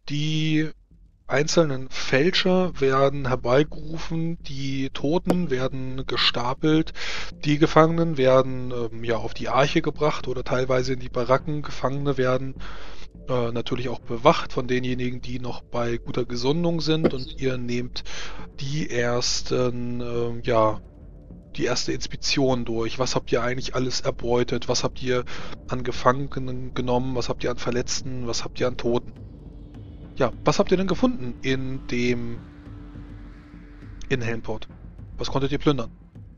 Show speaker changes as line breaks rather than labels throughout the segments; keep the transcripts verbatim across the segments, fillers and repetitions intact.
Die einzelnen Fälscher werden herbeigerufen, die Toten werden gestapelt, die Gefangenen werden ähm, ja auf die Arche gebracht oder teilweise in die Baracken. Gefangene werden äh, natürlich auch bewacht von denjenigen, die noch bei guter Gesundung sind, und ihr nehmt die ersten, ähm, ja, die erste Inspektion durch. Was habt ihr eigentlich alles erbeutet? Was habt ihr an Gefangenen genommen? Was habt ihr an Verletzten? Was habt ihr an Toten? Ja, was habt ihr denn gefunden in dem in Helmport? Was konntet ihr plündern?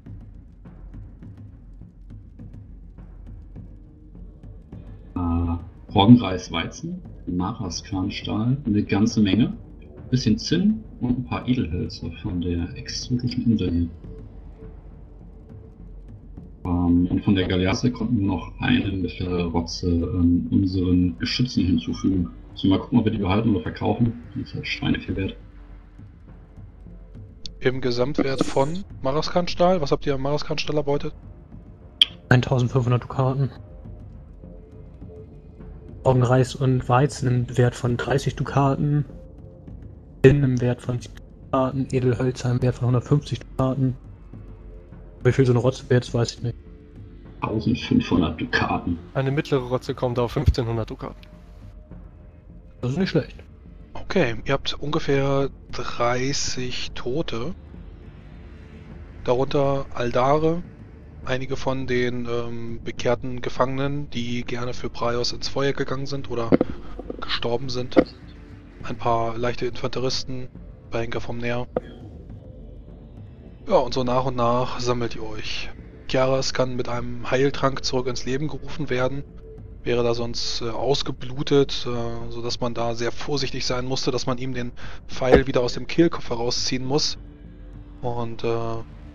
Äh, Roggenreis Weizen, Maraskanstahl, eine ganze Menge, bisschen Zinn und ein paar Edelhölzer von der exotischen Insel hier. Ähm, und von der Galeasse konnten wir noch eine mittlere Rotze ähm, unseren Geschützen hinzufügen. So, mal gucken, ob wir die behalten oder verkaufen. Die ist halt Schweine viel wert.
Im Gesamtwert von Maraskanstahl? Was habt ihr am Maraskanstahl erbeutet?
eintausendfünfhundert Dukaten. Roggenreis und Weizen im Wert von dreißig Dukaten. Zinn im Wert von siebzig Dukaten. Edelhölzer im Wert von hundertfünfzig Dukaten. Wie viel so eine Rotze wert ist, weiß ich nicht.
eintausendfünfhundert Dukaten.
Eine mittlere Rotze kommt auf fünfzehnhundert Dukaten.
Das ist nicht schlecht.
Okay, ihr habt ungefähr dreißig Tote. Darunter Aldare, einige von den ähm, bekehrten Gefangenen, die gerne für Praios ins Feuer gegangen sind oder gestorben sind. Ein paar leichte Infanteristen bei Henker vom Neer. Ja, und so nach und nach sammelt ihr euch. Kiaras kann mit einem Heiltrank zurück ins Leben gerufen werden. Wäre da sonst äh, ausgeblutet, äh, sodass man da sehr vorsichtig sein musste, dass man ihm den Pfeil wieder aus dem Kehlkopf herausziehen muss. Und äh,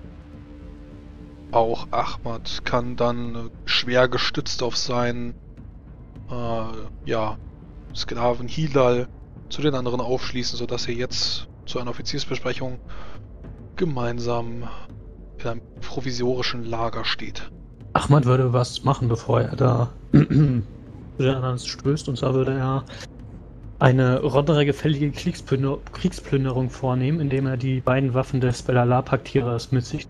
auch Ahmad kann dann äh, schwer gestützt auf seinen äh, ja, Sklaven Hilal zu den anderen aufschließen, sodass er jetzt zu einer Offiziersbesprechung gemeinsam in einem provisorischen Lager steht.
Ahmad würde was machen, bevor er da zu den anderen stößt. Und zwar würde er eine rondergefällige Kriegsplünder Kriegsplünderung vornehmen, indem er die beiden Waffen des Belala-Paktierers mit sich.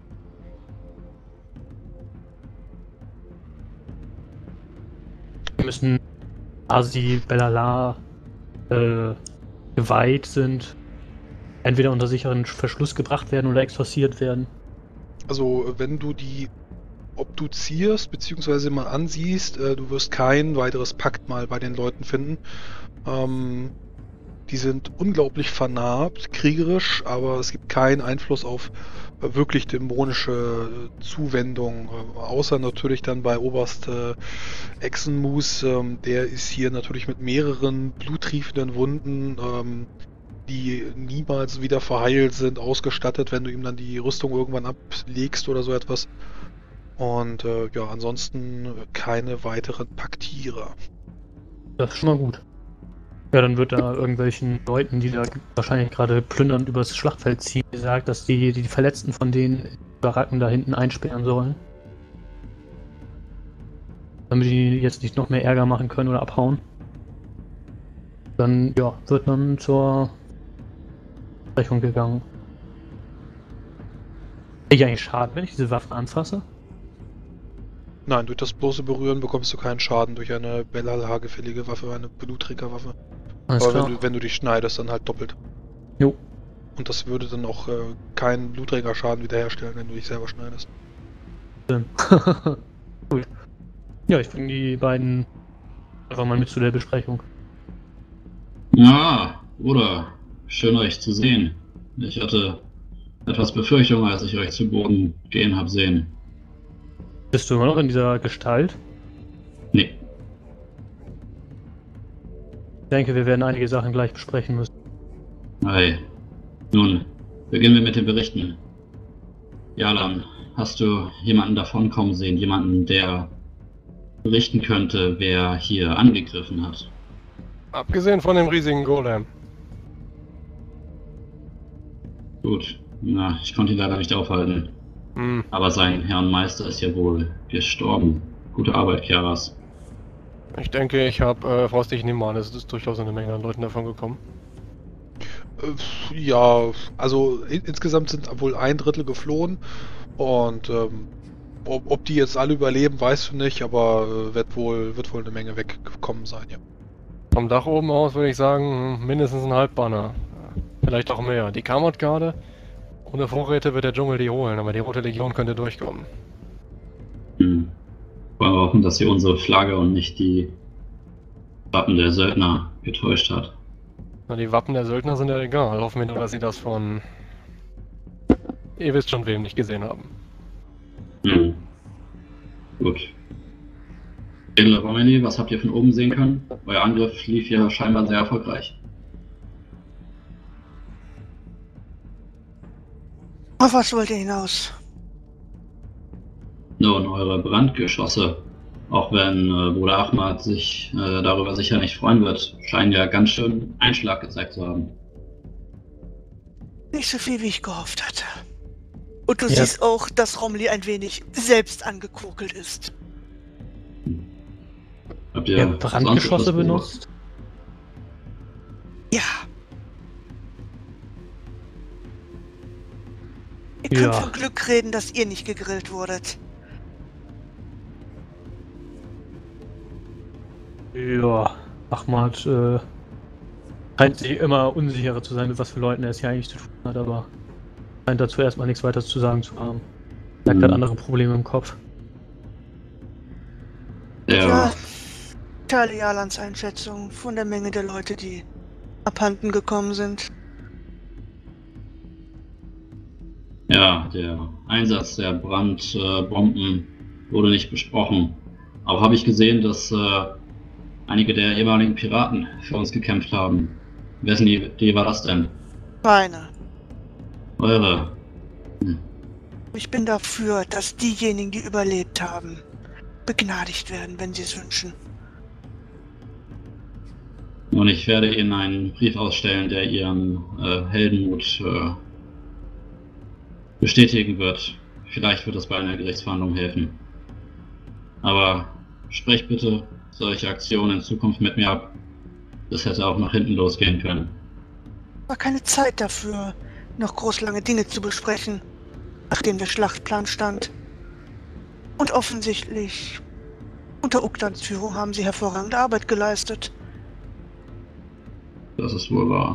Wir müssen, also die Belala äh, geweiht sind, entweder unter sicheren Verschluss gebracht werden oder exorziert werden.
Also, wenn du die obduzierst, beziehungsweise mal ansiehst, äh, du wirst kein weiteres Paktmal bei den Leuten finden. Ähm, die sind unglaublich vernarbt, kriegerisch, aber es gibt keinen Einfluss auf äh, wirklich dämonische äh, Zuwendung, äh, außer natürlich dann bei Oberst äh, Exenmus, ähm, der ist hier natürlich mit mehreren bluttriefenden Wunden, ähm, die niemals wieder verheilt sind, ausgestattet, wenn du ihm dann die Rüstung irgendwann ablegst oder so etwas. Und äh, ja, ansonsten keine weiteren Paktierer.
Das ist schon mal gut. Ja, dann wird da irgendwelchen Leuten, die da wahrscheinlich gerade plündernd übers Schlachtfeld ziehen, gesagt, dass die die Verletzten von den Baracken da hinten einsperren sollen. Damit die jetzt nicht noch mehr Ärger machen können oder abhauen. Dann, ja, wird man zur Besprechung gegangen. Ich eigentlich Schaden, wenn ich diese Waffen anfasse?
Nein, durch das bloße Berühren bekommst du keinen Schaden durch eine Belala-gefällige Waffe, eine Blutträgerwaffe.
Alles
Aber
klar.
wenn du, wenn du dich schneidest, dann halt doppelt.
Jo.
Und das würde dann auch äh, keinen Blutträgerschaden wiederherstellen, wenn du dich selber schneidest.
Gut. Ja, ich bringe die beiden einfach mal mit zu der Besprechung.
Ja, Bruder, schön euch zu sehen. Ich hatte etwas Befürchtung, als ich euch zu Boden gehen hab sehen.
Bist du immer noch in dieser Gestalt?
Nee.
Ich denke, wir werden einige Sachen gleich besprechen müssen.
Hey. Nun, beginnen wir mit den Berichten. Jalan, hast du jemanden davonkommen sehen? Jemanden, der berichten könnte, wer hier angegriffen hat?
Abgesehen von dem riesigen Golem.
Gut. Na, ich konnte ihn leider nicht aufhalten.
Hm.
Aber sein Herr und Meister ist ja wohl gestorben. Gute Arbeit, Kiaras.
Ich denke, ich habe äh, vorsichtig nehmen an, es ist durchaus eine Menge an Leuten davon gekommen.
Äh, ja, also in, insgesamt sind wohl ein Drittel geflohen und ähm, ob, ob die jetzt alle überleben, weißt du nicht, aber äh, wird wohl wird wohl eine Menge weggekommen sein, ja.
Vom Dach oben aus würde ich sagen, mindestens ein Halbbanner. Vielleicht auch mehr. Die Kammergarde. Ohne Vorräte wird der Dschungel die holen, aber die Rote Legion könnte durchkommen.
Hm. Wollen wir hoffen, dass sie unsere Flagge und nicht die Wappen der Söldner getäuscht hat.
Na, die Wappen der Söldner sind ja egal. Hoffen wir nur, dass sie das von... Ihr wisst schon, wem nicht gesehen haben.
Hm. Gut. Edler Romani, was habt ihr von oben sehen können? Euer Angriff lief ja scheinbar sehr erfolgreich.
Auf was wollt ihr hinaus?
Nun, eure Brandgeschosse, auch wenn äh, Bruder Ahmad sich äh, darüber sicher nicht freuen wird, scheinen ja ganz schön Einschlag gezeigt zu haben.
Nicht so viel, wie ich gehofft hatte. Und du
Ja.
siehst auch, dass Romley ein wenig selbst angekokelt ist.
Habt ihr
Ja,
sonst
Brandgeschosse
etwas
benutzt?
Ja. Ihr könnt
Ja.
von Glück reden, dass ihr nicht gegrillt wurdet.
Ja, Ahmad äh, scheint sich immer unsicherer zu sein, mit was für Leuten er es hier eigentlich zu tun hat, aber scheint dazu erstmal nichts weiter zu sagen zu haben. Er
Mhm.
hat andere Probleme im Kopf.
Der,
Ja, teile Jalans Einschätzung von der Menge der Leute, die abhanden gekommen sind.
ja, der Einsatz der Brandbomben wurde nicht besprochen. Aber habe ich gesehen, dass äh, einige der ehemaligen Piraten für uns gekämpft haben. Wessen Idee war das denn?
Keine.
Eure.
Ich bin dafür, dass diejenigen, die überlebt haben, begnadigt werden, wenn sie es wünschen.
Und ich werde Ihnen einen Brief ausstellen, der Ihren äh, Heldenmut äh, bestätigen wird. Vielleicht wird das bei einer Gerichtsverhandlung helfen. Aber sprecht bitte solche Aktionen in Zukunft mit mir ab. Das hätte auch nach hinten losgehen können.
War keine Zeit dafür, noch groß lange Dinge zu besprechen, nachdem der Schlachtplan stand. Und offensichtlich, unter Uktans Führung haben sie hervorragende Arbeit geleistet.
Das ist wohl wahr.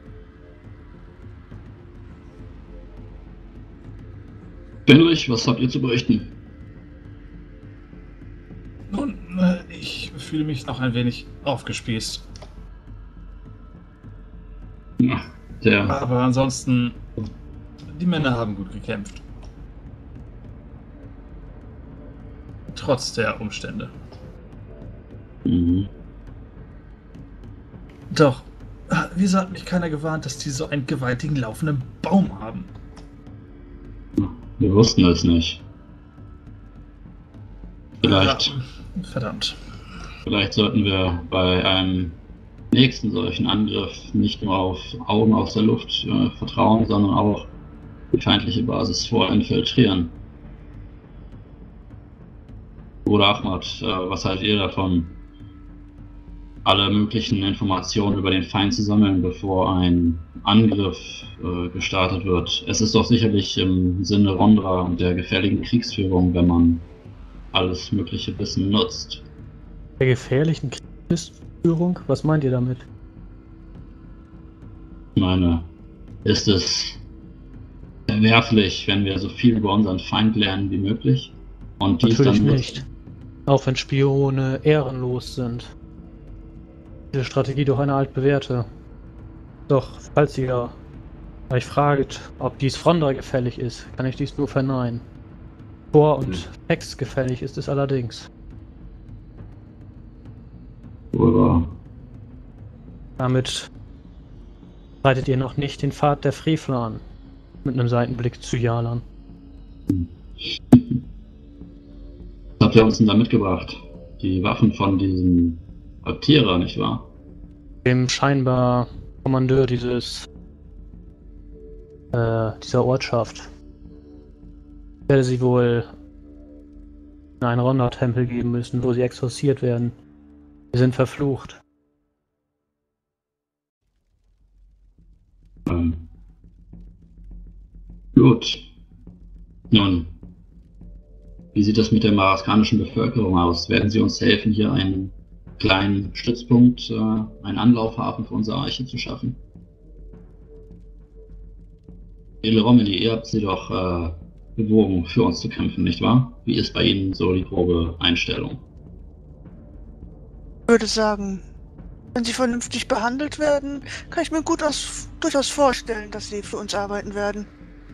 Benrich, was habt ihr zu berichten?
Nun, äh, ich fühle mich noch ein wenig aufgespießt.
Ja, der,
Aber ansonsten, die Männer haben gut gekämpft. Trotz der Umstände.
mhm.
Doch, äh, wieso hat mich keiner gewarnt, dass die so einen gewaltigen laufenden Baum haben?
Wir wussten es nicht. Vielleicht,
Ja, verdammt.
vielleicht sollten wir bei einem nächsten solchen Angriff nicht nur auf Augen aus der Luft äh, vertrauen, sondern auch die feindliche Basis vorinfiltrieren. Bruder Ahmad, äh, was haltet ihr davon, alle möglichen Informationen über den Feind zu sammeln, bevor ein Angriff äh, gestartet wird? Es ist doch sicherlich im Sinne Rondra und der gefährlichen Kriegsführung, wenn man alles mögliche Wissen nutzt.
Der gefährlichen Kriegsführung? Was meint ihr damit?
Ich meine, ist es verwerflich, wenn wir so viel über unseren Feind lernen wie möglich? Und dies
Natürlich
dann
nicht. Auch wenn Spione ehrenlos sind. Diese Strategie doch eine altbewährte. Doch, falls ihr euch fragt, ob dies Frondra gefällig ist, kann ich dies nur verneinen. Thor und Hex gefällig ist es allerdings.
Oder
Damit reitet ihr noch nicht den Pfad der Frevler an. Mit einem Seitenblick zu Jalan.
was habt ihr uns denn da mitgebracht? Die Waffen von diesem Aptierer, nicht wahr?
Dem scheinbar Kommandeur dieses äh, dieser Ortschaft. Ich werde sie wohl in einen Rondra-Tempel geben müssen, wo sie exorziert werden. Wir sind verflucht.
Ähm. Gut. Nun, wie sieht das mit der maraskanischen Bevölkerung aus? Werden Sie uns helfen, hier einen kleinen Stützpunkt, äh, einen Anlaufhafen für unsere Arche zu schaffen? Edle Romilly, ihr habt sie doch äh, bewogen, für uns zu kämpfen, nicht wahr? Wie ist bei Ihnen so die grobe Einstellung?
Ich würde sagen, wenn sie vernünftig behandelt werden, kann ich mir gut aus, durchaus vorstellen, dass sie für uns arbeiten werden.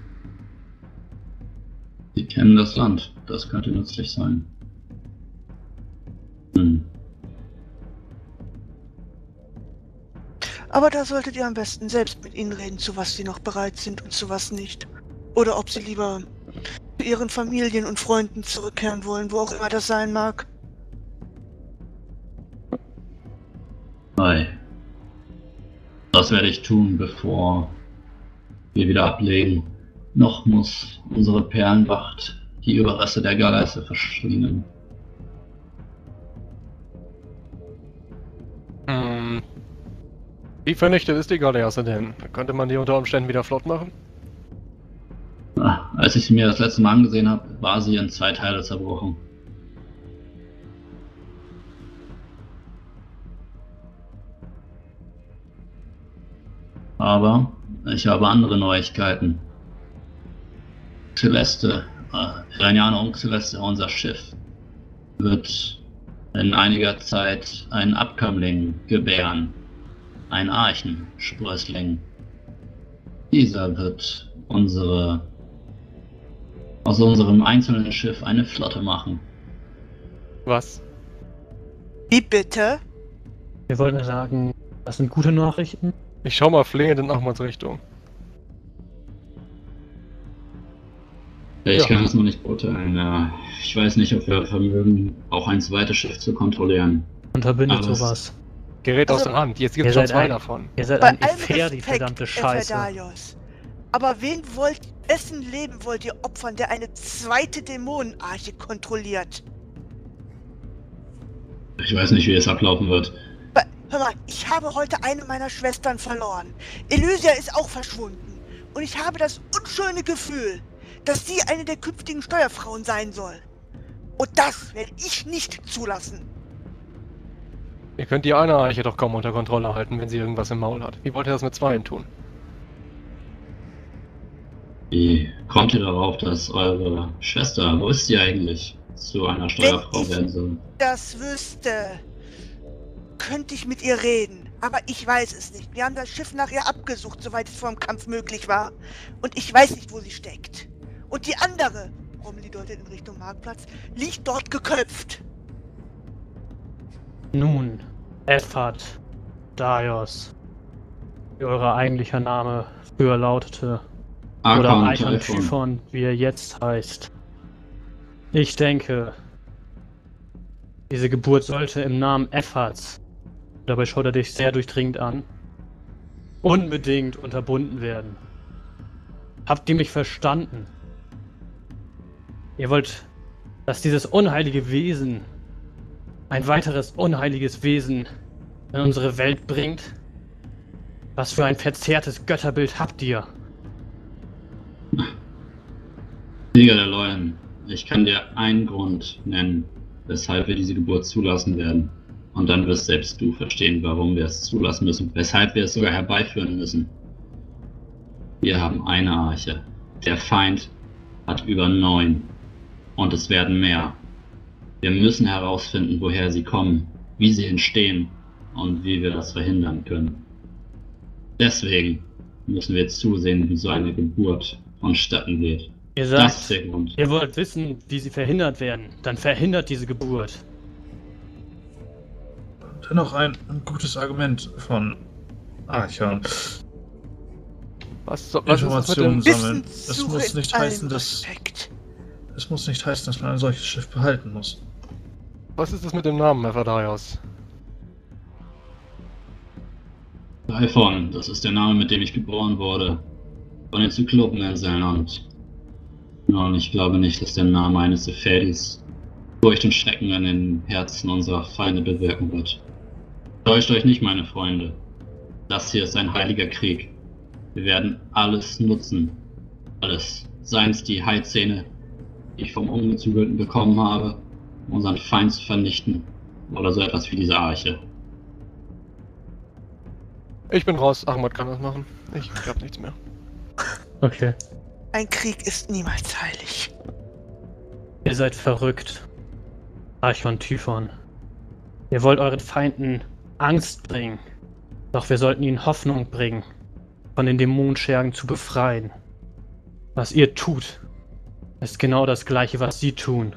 Sie kennen das Land. Das könnte nützlich sein. Hm.
Aber da solltet ihr am besten selbst mit ihnen reden, zu was sie noch bereit sind und zu was nicht. Oder ob sie lieber zu ihren Familien und Freunden zurückkehren wollen, wo auch immer das sein mag.
Hi. Das werde ich tun, bevor wir wieder ablegen. Noch muss unsere Perlenwacht die Überreste der Galeise verschlingen.
Hm. Wie vernichtet ist die Galeasse denn? Könnte man die unter Umständen wieder flott machen?
Ah, als ich sie mir das letzte Mal angesehen habe, war sie in zwei Teile zerbrochen. Aber ich habe andere Neuigkeiten. Celeste, äh, Iranianer und Celeste, unser Schiff, wird in einiger Zeit einen Abkömmling gebären. Ein Archensprössling. Dieser wird unsere, aus unserem einzelnen Schiff eine Flotte machen.
Was?
Wie bitte?
Wir wollten sagen, das sind gute Nachrichten.
Ich schau mal flehend in Ahmads Richtung.
Ich
Ja.
kann es noch nicht beurteilen. Ja. Ich weiß nicht, ob wir vermögen, auch ein zweites Schiff zu kontrollieren.
Unterbindet
Aber es-
sowas.
Gerät aus
Also,
der Hand. Jetzt gibt
ihr
es schon
seid
zwei
ein-
davon.
Ihr seid
Bei
ein
allem
Efer, die
Respekt,
verdammte Scheiße.
Ephedaios. Aber wen wollt, wessen Leben wollt ihr opfern, der eine zweite Dämonenarche kontrolliert?
Ich weiß nicht, wie es ablaufen wird.
Ba- Hör mal, ich habe heute eine meiner Schwestern verloren. Elysia ist auch verschwunden. Und ich habe das unschöne Gefühl, dass sie eine der künftigen Steuerfrauen sein soll. Und das werde ich nicht zulassen.
Ihr könnt die eine Arche doch kaum unter Kontrolle halten, wenn sie irgendwas im Maul hat. Wie wollt ihr das mit zweien tun?
Wie kommt ihr darauf, dass eure Schwester, wo ist sie eigentlich, zu einer Steuerfrau
ich-
werden soll?
Das wüsste, könnte ich mit ihr reden. Aber ich weiß es nicht. Wir haben das Schiff nach ihr abgesucht, soweit es vor dem Kampf möglich war. Und ich weiß nicht, wo sie steckt. Und die andere, Romilly deutet in Richtung Marktplatz, liegt dort geköpft.
Nun, Ephad, Daios, wie euer eigentlicher Name früher lautete, oder
Arkon,
Eichon
Typhon.
Typhon, wie er jetzt heißt. Ich denke, diese Geburt sollte im Namen Ephads, dabei schaut er dich sehr durchdringend an, unbedingt unterbunden werden. Habt ihr mich verstanden? Ihr wollt, dass dieses unheilige Wesen ein weiteres unheiliges Wesen in unsere Welt bringt? Was für ein verzerrtes Götterbild habt ihr?
Sieger der Leuen, ich kann dir einen Grund nennen, weshalb wir diese Geburt zulassen werden. Und dann wirst selbst du verstehen, warum wir es zulassen müssen, weshalb wir es sogar herbeiführen müssen. Wir haben eine Arche. Der Feind hat über neun. Und es werden mehr. Wir müssen herausfinden, woher sie kommen, wie sie entstehen und wie wir das verhindern können. Deswegen müssen wir zusehen, wie so eine Geburt vonstatten geht.
Ihr
Das ist
sagt,
der Grund.
ihr wollt wissen, wie sie verhindert werden. Dann verhindert diese Geburt.
Dennoch ein, ein gutes Argument von Archon.
Was, so, was ist das mit
Informationen
dem...
sammeln. Es
Wissenssuche
muss
in
nicht
allem
heißen, dass
Respekt.
es muss nicht heißen, dass man ein solches Schiff behalten muss.
Was ist das mit dem Namen, Ephedaios?
Typhon, das ist der Name, mit dem ich geboren wurde. Von den Zyklopeninseln und... Nun, ich glaube nicht, dass der Name eines Ephedis Furcht und Schrecken in den Herzen unserer Feinde bewirken wird. Täuscht euch nicht, meine Freunde. Das hier ist ein heiliger Krieg. Wir werden alles nutzen. Alles. Seien es die Heilzähne, die ich vom Ungezügelten bekommen habe, um unseren Feind zu vernichten. Oder so etwas wie diese Arche.
Ich bin raus. Ahmad kann das machen. Ich hab nichts mehr.
Okay.
Ein Krieg ist niemals heilig.
Ihr seid verrückt. Archon Typhon. Ihr wollt euren Feinden Angst bringen. Doch wir sollten ihnen Hoffnung bringen, von den Dämonenschergen zu befreien. Was ihr tut, ist genau das Gleiche, was sie tun.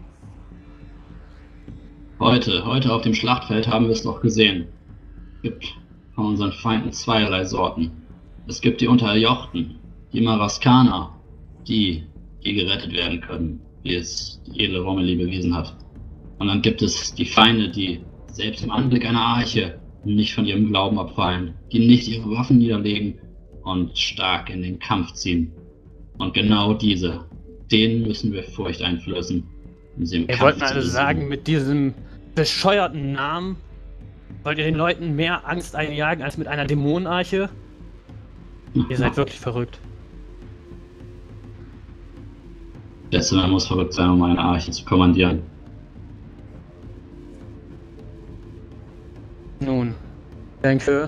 Heute, heute auf dem Schlachtfeld haben wir es doch gesehen. Es gibt von unseren Feinden zweierlei Sorten. Es gibt die Unterjochten, die Maraskaner, die, die gerettet werden können, wie es die edle Romilly bewiesen hat. Und dann gibt es die Feinde, die selbst im Anblick einer Arche nicht von ihrem Glauben abfallen, die nicht ihre Waffen niederlegen und stark in den Kampf ziehen. Und genau diese, denen müssen wir Furcht einflößen. Um sie im
Ihr
Kampf
wollt
zu
also
besiegen.
sagen, mit diesem bescheuerten Namen wollt ihr den Leuten mehr Angst einjagen als mit einer Dämonenarche? Ihr seid wirklich verrückt.
Der Zimmer muss verrückt sein, um eine Arche zu kommandieren.
Nun, ich denke,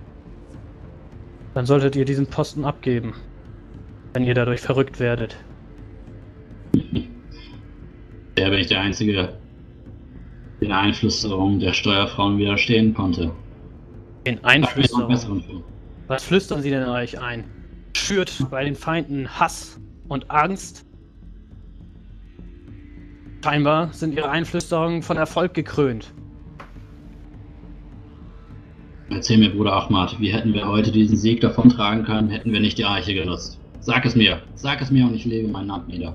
dann solltet ihr diesen Posten abgeben, wenn ihr dadurch verrückt werdet.
Der bin ich der Einzige, den Einflüsterungen der Steuerfrauen widerstehen konnte.
Den
Da hab ich noch einen
Einflüsterungen.
besseren für.
Was flüstern sie denn euch ein? Schürt bei den Feinden Hass und Angst? Scheinbar sind ihre Einflüsterungen von Erfolg gekrönt.
Erzähl mir, Bruder Ahmad, wie hätten wir heute diesen Sieg davontragen können, hätten wir nicht die Arche genutzt? Sag es mir, sag es mir und ich lege meinen Namen nieder.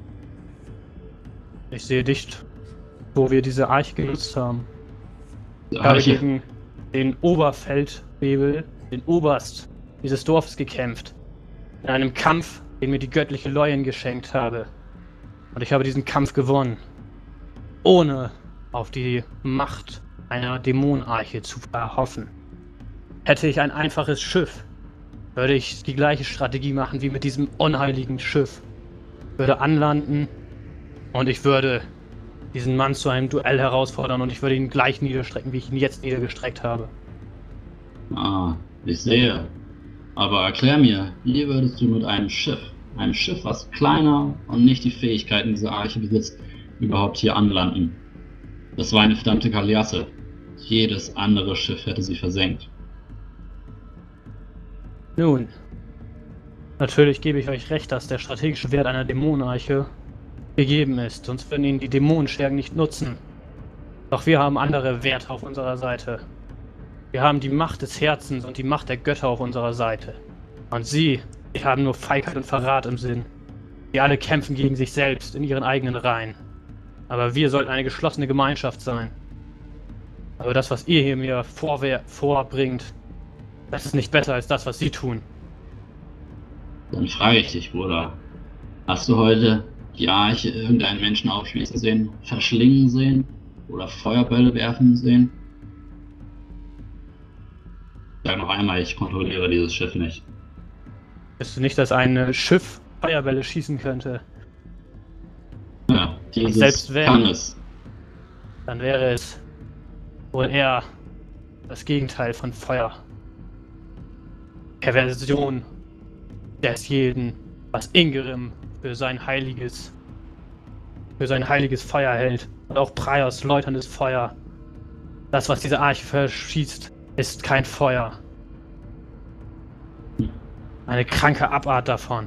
Ich sehe nicht, wo wir diese Arche genutzt haben.
Die
Ich habe
Arche,
gegen den Oberfeldwebel, den Oberst dieses Dorfes gekämpft. In einem Kampf, den mir die göttliche Leuen geschenkt habe. Und ich habe diesen Kampf gewonnen. Ohne auf die Macht einer Dämonenarche zu erhoffen. Hätte ich ein einfaches Schiff, würde ich die gleiche Strategie machen wie mit diesem unheiligen Schiff. Würde anlanden und ich würde diesen Mann zu einem Duell herausfordern und ich würde ihn gleich niederstrecken, wie ich ihn jetzt niedergestreckt habe.
ah, ich sehe. Aber erklär mir, wie würdest du mit einem Schiff, einem Schiff, was kleiner und nicht die Fähigkeiten dieser Arche besitzt, überhaupt hier anlanden? Das war eine verdammte Galeasse. Jedes andere Schiff hätte sie versenkt.
Nun, natürlich gebe ich euch recht, dass der strategische Wert einer Dämonenarche gegeben ist, sonst würden ihn die Dämonenschergen nicht nutzen. Doch wir haben andere Werte auf unserer Seite. Wir haben die Macht des Herzens und die Macht der Götter auf unserer Seite. Und sie, die haben nur Feigheit und Verrat im Sinn. Die alle kämpfen gegen sich selbst in ihren eigenen Reihen. Aber wir sollten eine geschlossene Gemeinschaft sein. Aber das, was ihr hier mir vorwer- vorbringt, das ist nicht besser als das, was sie tun.
Dann frage ich dich, Bruder, hast du heute die Arche irgendeinen Menschen aufschließen sehen, verschlingen sehen oder Feuerbälle werfen sehen? Sag noch einmal, ich kontrolliere dieses Schiff nicht.
Wisst du nicht, dass ein Schiff Feuerbälle schießen könnte?
Ja, dieses
selbst wenn-
kann es.
Dann wäre es wohl eher das Gegenteil von Feuer. Perversion des jeden, was Ingerim für sein heiliges, für sein heiliges Feuer hält. Und auch Praios läuterndes Feuer. Das, was diese Arche verschießt, ist kein Feuer. Eine kranke Abart davon.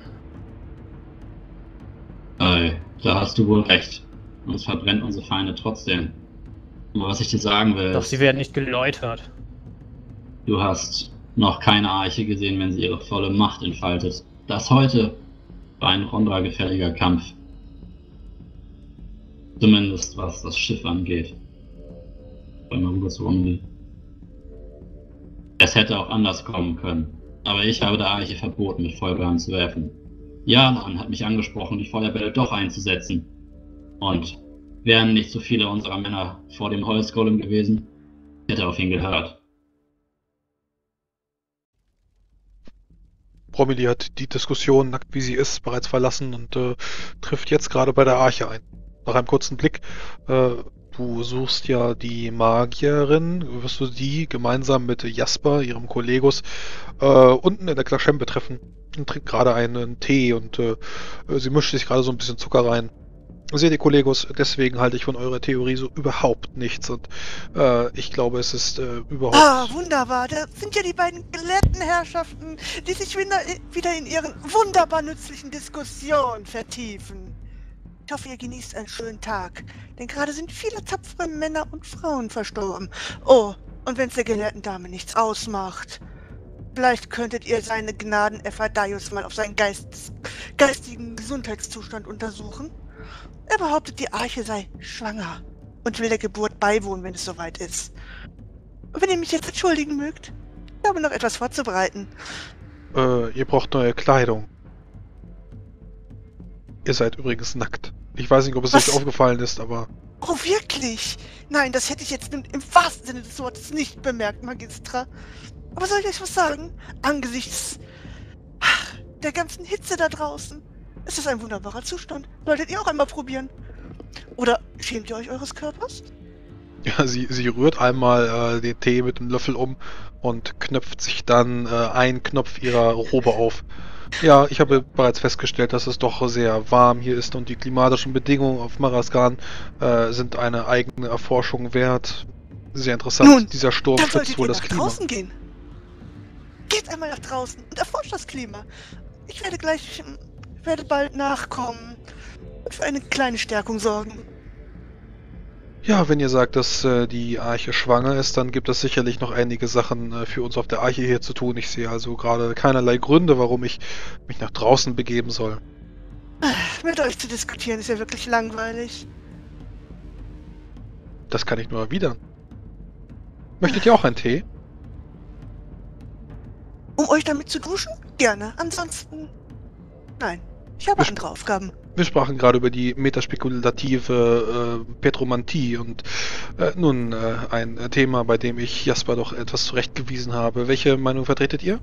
Ey, da hast du wohl recht. Uns verbrennt unsere Feinde trotzdem. Aber was ich dir sagen will,
Doch
ist,
sie werden nicht geläutert.
du hast noch keine Arche gesehen, wenn sie ihre volle Macht entfaltet. Das heute war ein Rondra gefälliger Kampf. Zumindest was das Schiff angeht. Wollen wir rüber zu Romilly. Es hätte auch anders kommen können. Aber ich habe der Arche verboten, mit Feuerbällen zu werfen. Jalan hat mich angesprochen, die Feuerbälle doch einzusetzen. Und wären nicht so viele unserer Männer vor dem Holzgolem gewesen, Ich hätte auf ihn gehört.
Romilly hat die Diskussion, nackt wie sie ist, bereits verlassen und äh, trifft jetzt gerade bei der Arche ein. Nach einem kurzen Blick, äh, du suchst ja die Magierin, wirst du die gemeinsam mit Jasper, ihrem Kollegus, äh, unten in der Klaschembe treffen und trinkt gerade einen Tee und äh, sie mischt sich gerade so ein bisschen Zucker rein. Seht ihr, Kollegos, deswegen halte ich von eurer Theorie so überhaupt nichts und äh, ich glaube, es ist äh, überhaupt...
Ah, wunderbar. Das sind ja die beiden gelehrten Herrschaften, die sich wieder, wieder in ihren wunderbar nützlichen Diskussionen vertiefen. Ich hoffe, ihr genießt einen schönen Tag, denn gerade sind viele tapfere Männer und Frauen verstorben. Oh, und wenn es der gelehrten Dame nichts ausmacht, vielleicht könntet ihr seine Gnaden Ephadaios mal auf seinen Geist, geistigen Gesundheitszustand untersuchen. Er behauptet, die Arche sei schwanger und will der Geburt beiwohnen, wenn es soweit ist. Und wenn ihr mich jetzt entschuldigen mögt, ich habe noch etwas vorzubereiten.
Äh, ihr braucht neue Kleidung. Ihr seid übrigens nackt. Ich weiß nicht, ob es
Was?
euch aufgefallen ist, aber...
Oh, wirklich? Nein, das hätte ich jetzt im, im wahrsten Sinne des Wortes nicht bemerkt, Magistra. Aber soll ich euch was sagen? Angesichts ach, der ganzen Hitze da draußen ist es ein wunderbarer Zustand. Solltet ihr auch einmal probieren. Oder schämt ihr euch eures Körpers?
Ja, sie, sie rührt einmal äh, den Tee mit dem Löffel um und knöpft sich dann äh, einen Knopf ihrer Robe auf. Ja, ich habe bereits festgestellt, dass es doch sehr warm hier ist und die klimatischen Bedingungen auf Maraskan äh, sind eine eigene Erforschung wert. Sehr interessant.
Nun,
Dieser Sturm
Dann
stützt
solltet
wohl
ihr
das
nach
Klima.
draußen gehen. Geht einmal nach draußen und erforscht das Klima. Ich werde gleich, ähm, werde bald nachkommen und für eine kleine Stärkung sorgen.
Ja, wenn ihr sagt, dass äh, die Arche schwanger ist, dann gibt es sicherlich noch einige Sachen äh, für uns auf der Arche hier zu tun. Ich sehe also gerade keinerlei Gründe, warum ich mich nach draußen begeben soll.
Mit euch zu diskutieren ist ja wirklich langweilig.
Das kann ich nur erwidern. Möchtet ihr auch einen Tee?
Um euch damit zu duschen? Gerne. Ansonsten... Nein. Ich habe
Wir-
andere Aufgaben.
Wir sprachen gerade über die metaspekulative äh, Petromantie und äh, nun äh, ein Thema, bei dem ich Jasper doch etwas zurechtgewiesen habe. Welche Meinung vertretet ihr?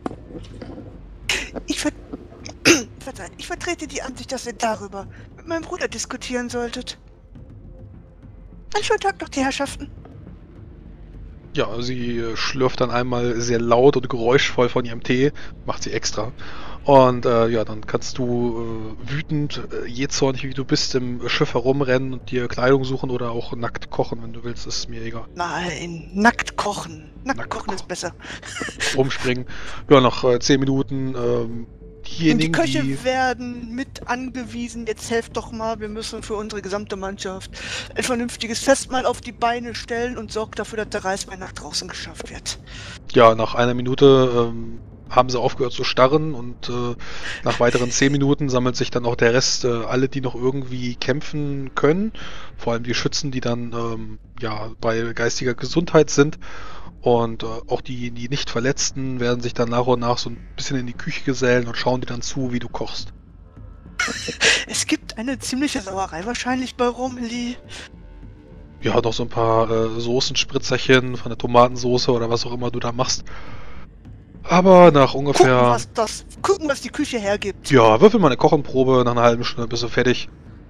Ich, ver Verzeiht, ich vertrete die Ansicht, dass ihr darüber mit meinem Bruder diskutieren solltet. Einen schönen Tag noch, die Herrschaften.
Ja, sie äh, schlürft dann einmal sehr laut und geräuschvoll von ihrem Tee, macht sie extra. Und äh, ja, dann kannst du äh, wütend, äh, jähzornig wie du bist, im Schiff herumrennen und dir Kleidung suchen oder auch nackt kochen, wenn du willst, ist mir egal.
Nein, nackt kochen. Nackt,
Nackt
kochen ist
kochen.
besser.
Rumspringen. Ja, nach äh, zehn Minuten, ähm,
Und die
diejenigen,
Köche
die...
werden mit angewiesen, jetzt helft doch mal, wir müssen für unsere gesamte Mannschaft ein vernünftiges Festmahl auf die Beine stellen und sorgt dafür, dass der Reiswein nach draußen geschafft wird.
Ja, nach einer Minute ähm, haben sie aufgehört zu starren und äh, nach weiteren zehn Minuten sammelt sich dann auch der Rest, äh, alle, die noch irgendwie kämpfen können, vor allem die Schützen, die dann ähm, ja bei geistiger Gesundheit sind und äh, auch die, die nicht Verletzten werden sich dann nach und nach so ein bisschen in die Küche gesellen und schauen dir dann zu, wie du kochst.
Es gibt eine ziemliche Sauerei wahrscheinlich bei Romilly.
Ja, noch so ein paar äh, Soßenspritzerchen von der Tomatensoße oder was auch immer du da machst. Aber nach
Gucken,
ungefähr...
was das, gucken, was die Küche hergibt.
Ja, würfel mal eine Kochenprobe, nach einer halben Stunde bist du fertig.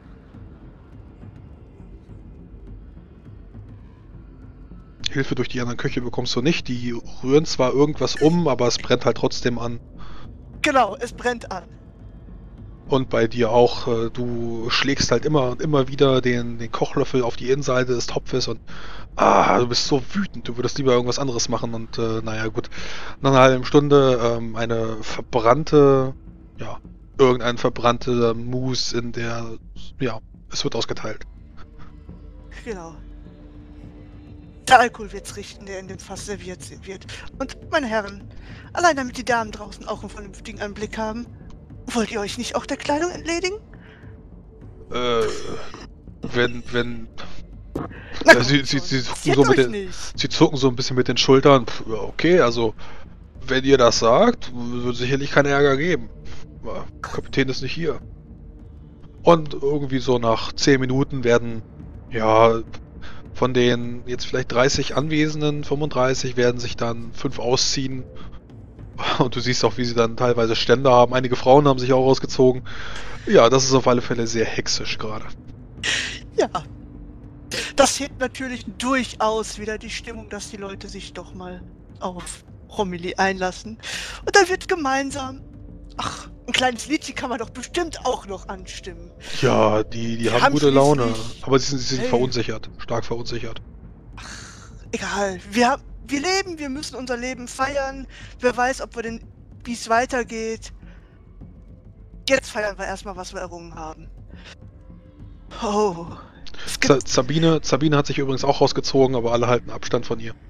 Hilfe durch die anderen Köche bekommst du nicht. Die rühren zwar irgendwas um, aber es brennt halt trotzdem an.
Genau, es brennt an.
Und bei dir auch, äh, du schlägst halt immer und immer wieder den, den Kochlöffel auf die Innenseite des Topfes und ah, du bist so wütend, du würdest lieber irgendwas anderes machen und äh, naja gut. Nach einer halben Stunde ähm, eine verbrannte, ja, irgendein verbrannte Mousse in der, ja, es wird ausgeteilt.
Genau. Der Alkohol wird's richten, der in dem Fass serviert wird. Und, meine Herren, allein damit die Damen draußen auch einen vernünftigen Anblick haben, wollt ihr euch nicht auch der Kleidung entledigen?
Äh, wenn, wenn,
Na,
ja, sie,
kommt
sie,
schon.
sie, zucken
Ziert
so mit
euch
den,
nicht.
sie zucken so ein bisschen mit den Schultern. Pff, ja, okay, also, wenn ihr das sagt, wird sicherlich keinen Ärger geben. Aber Kapitän ist nicht hier. Und irgendwie so nach zehn Minuten werden, ja, Von den jetzt vielleicht dreißig Anwesenden, fünfunddreißig, werden sich dann fünf ausziehen. Und du siehst auch, wie sie dann teilweise Stände haben. Einige Frauen haben sich auch ausgezogen. Ja, das ist auf alle Fälle sehr hexisch gerade.
Ja. Das hebt natürlich durchaus wieder die Stimmung, dass die Leute sich doch mal auf Romilly einlassen. Und dann wird gemeinsam... Ach, ein kleines Liedchen kann man doch bestimmt auch noch anstimmen.
Ja, die, die,
Die
haben,
haben
gute Laune.
schließlich-
Aber sie sind, sie sind
Hey.
verunsichert. Stark verunsichert.
Egal, wir, haben- wir leben, wir müssen unser Leben feiern. Wer weiß, ob wir denn, wie es weitergeht. Jetzt feiern wir erstmal, was wir errungen haben. Oh. Es gibt,
Sa- Sabine, Sabine hat sich übrigens auch rausgezogen, aber alle halten Abstand von ihr.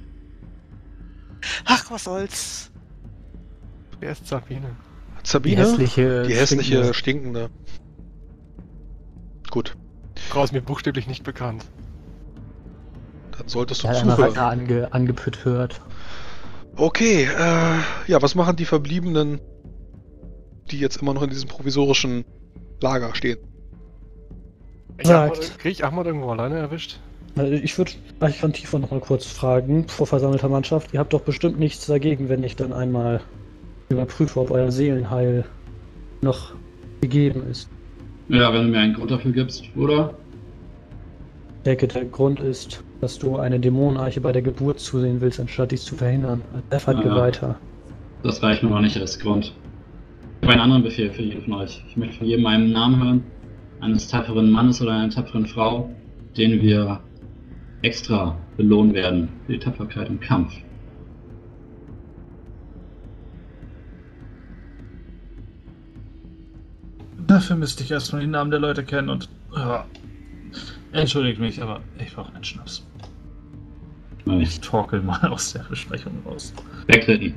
ach, was soll's.
Wer ist Sabine?
Sabine?
Die hässliche,
Die hässliche,
stinkende-
stinkende. Gut,
Frau ist mir buchstäblich nicht bekannt.
dann solltest du
Der hat einmal
zuhören.
weiter ange, angepütt hört.
Okay, äh, ja, was machen die Verbliebenen, die jetzt immer noch in diesem provisorischen Lager stehen?
Ich
Sagt.
Ahmad, krieg ich Ahmad irgendwo alleine erwischt?
Äh, Ich würde Archivant Tifa noch mal kurz fragen, vor versammelter Mannschaft. Ihr habt doch bestimmt nichts dagegen, wenn ich dann einmal überprüfe, ob euer Seelenheil noch gegeben ist.
Ja, wenn du mir einen Grund dafür gibst, oder?
Ich denke, der Grund ist, dass du eine Dämonenarche bei der Geburt zusehen willst, anstatt dies zu verhindern. Als Effert-Geweihter.
Das reicht mir noch nicht als Grund. Ich habe einen anderen Befehl für jeden von euch. Ich möchte von jedem einen Namen hören, eines tapferen Mannes oder einer tapferen Frau, den wir extra belohnen werden für die Tapferkeit im Kampf.
Dafür müsste ich erstmal die Namen der Leute kennen und... Ja. Entschuldigt mich, aber ich brauche einen Schnaps. Ich torkel mal aus der Besprechung raus.
Wegtreten.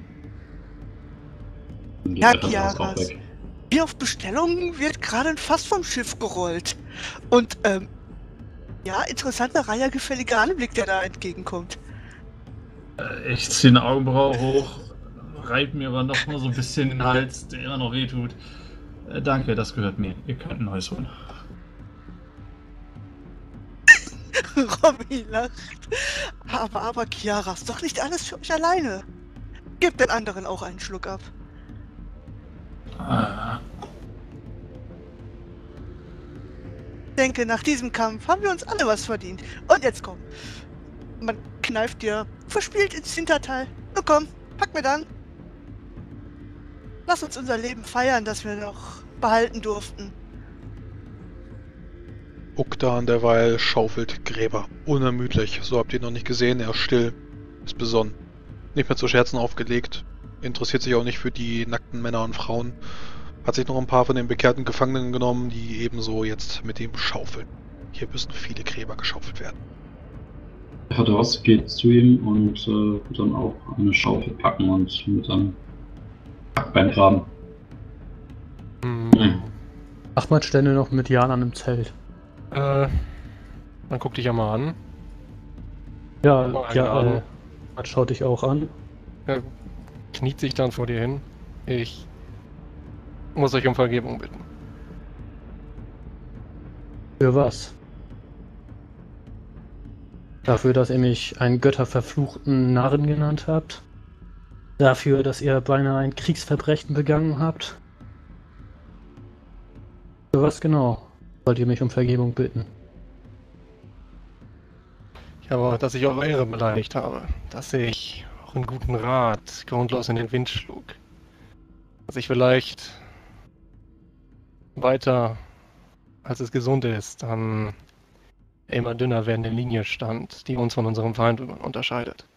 Dann geht
Ja,
einfach das auch
Kiaras.
weg.
Wie auf Bestellung wird gerade ein Fass vom Schiff gerollt. Und, ähm, ja, interessanter, reihergefälliger Anblick, der da entgegenkommt.
Äh, Ich ziehe eine Augenbraue hoch, reibe mir aber noch mal so ein bisschen den Hals, der immer noch wehtut. Äh, Danke, das gehört mir. Ihr könnt ein neues holen.
Robby lacht. Aber, aber, Kiaras, doch nicht alles für euch alleine. Gebt den anderen auch einen Schluck ab.
Ah,
Ich denke, nach diesem Kampf haben wir uns alle was verdient. Und jetzt komm. Man kneift dir verspielt ins Hinterteil. Nur komm, pack mir dann. Lass uns unser Leben feiern, das wir noch behalten durften.
Uktan derweil schaufelt Gräber. Unermüdlich. So habt ihr ihn noch nicht gesehen. Er ist still. Ist besonnen. Nicht mehr zu Scherzen aufgelegt. Interessiert sich auch nicht für die nackten Männer und Frauen. Hat sich noch ein paar von den bekehrten Gefangenen genommen, die ebenso jetzt mit ihm schaufeln. Hier müssen viele Gräber geschaufelt werden.
Der Hados geht zu ihm und äh, wird dann auch eine Schaufel packen und mit einem Backbein graben.
Hm.
Hm.
Ahmad stände noch mit Jan an einem Zelt.
Äh, dann guck dich ja mal an.
Ja,
Mal
ja,
einladen.
äh, Ahmad schaut dich auch an.
Er kniet sich dann vor dir hin. Ich muss euch um Vergebung bitten.
Für was? Dafür, dass ihr mich einen götterverfluchten Narren genannt habt? Dafür, dass ihr beinahe ein Kriegsverbrechen begangen habt? Für was genau wollt ihr mich um Vergebung bitten?
Ja, aber dass ich eure Ehre beleidigt habe. Dass ich auch einen guten Rat grundlos in den Wind schlug. Dass ich vielleicht weiter, als es gesund ist, an immer dünner werdende Linie stand, die uns von unserem Feind unterscheidet.